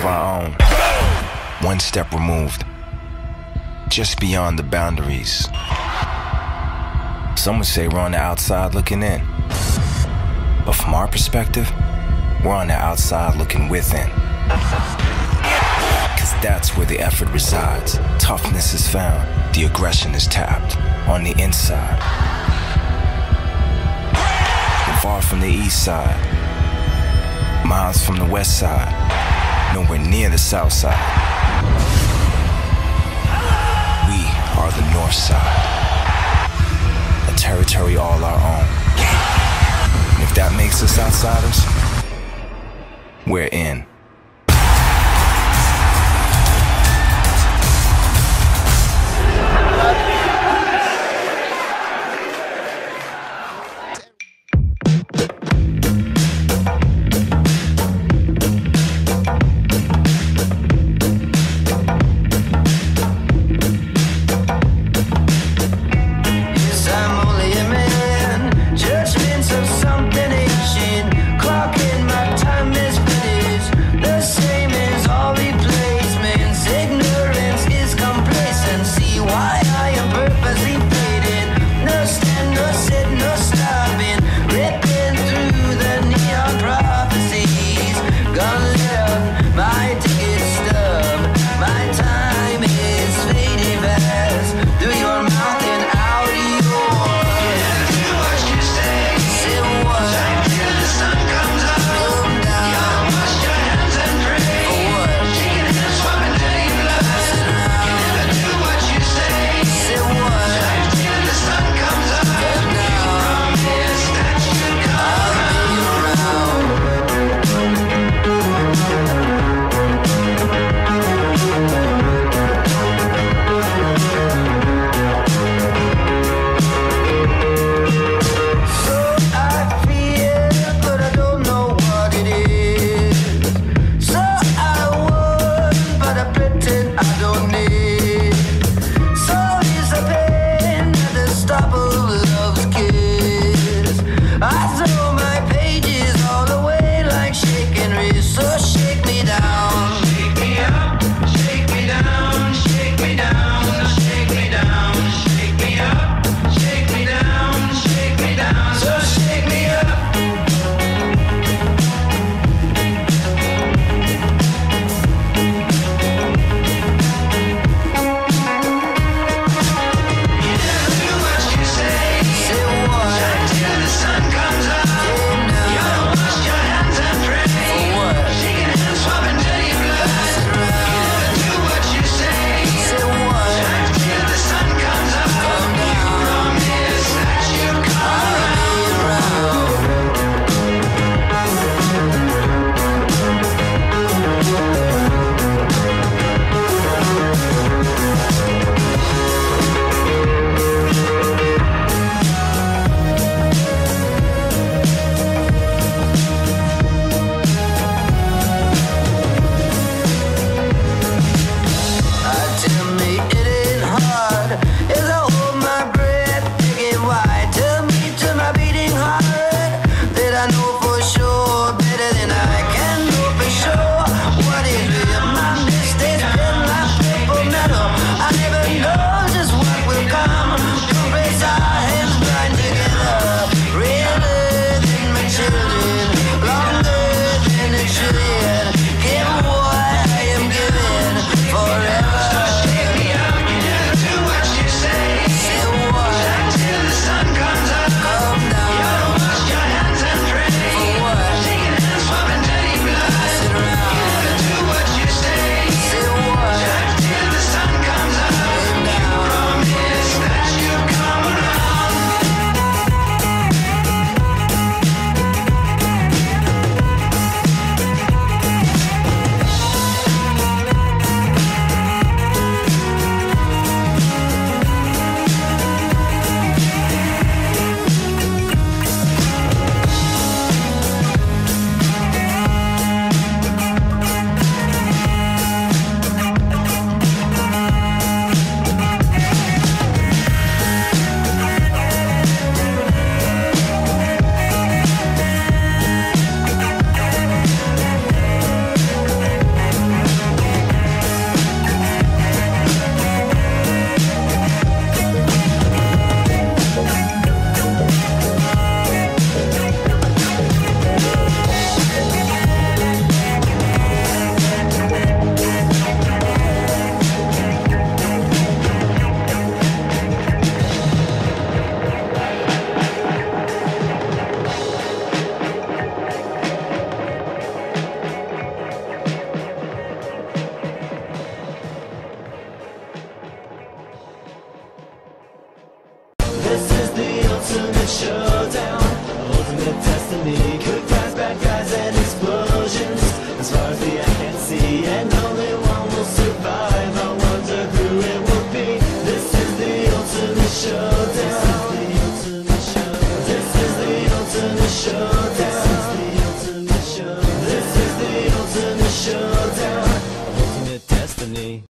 our own. One step removed, just beyond the boundaries. Some would say we're on the outside looking in. But from our perspective, we're on the outside looking within. Cause that's where the effort resides. Toughness is found, the aggression is tapped on the inside. We're far from the east side, miles from the west side, nowhere near the south side. We are the north side, a territory all our own. And if that makes us outsiders, we're in. Judgments of something ancient, clocking my time is finished. destiny.